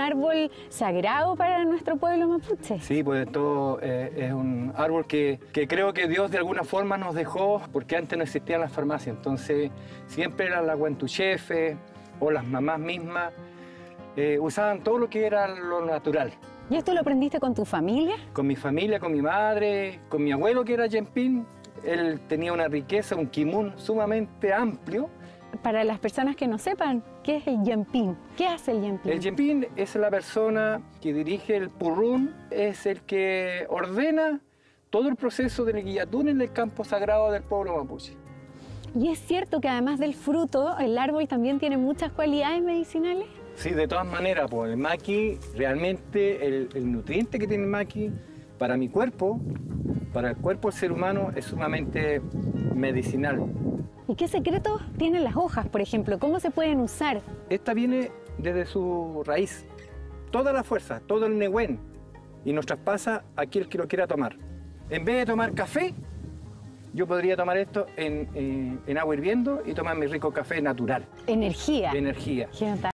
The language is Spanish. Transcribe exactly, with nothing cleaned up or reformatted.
árbol sagrado para nuestro pueblo mapuche. Sí, pues esto eh, es un árbol que, que creo que Dios de alguna forma nos dejó, porque antes no existían las farmacias, entonces siempre eran las guantuchefes o las mamás mismas, eh, usaban todo lo que era lo natural. ¿Y esto lo aprendiste con tu familia? Con mi familia, con mi madre, con mi abuelo que era Yempín. Él tenía una riqueza, un quimun sumamente amplio. Para las personas que no sepan, ¿qué es el Yempín? ¿Qué hace el Yempín? El Yempín es la persona que dirige el purrún, es el que ordena todo el proceso del guillatún en el campo sagrado del pueblo mapuche. ¿Y es cierto que además del fruto, el árbol también tiene muchas cualidades medicinales? Sí, de todas maneras, pues el maqui, realmente el, el nutriente que tiene el maqui para mi cuerpo, para el cuerpo del ser humano, es sumamente medicinal. ¿Y qué secretos tienen las hojas, por ejemplo? ¿Cómo se pueden usar? Esta viene desde su raíz, toda la fuerza, todo el nehuen, y nos traspasa a aquel que lo quiera tomar. En vez de tomar café, yo podría tomar esto en, en, en agua hirviendo y tomar mi rico café natural. Energía. Energía.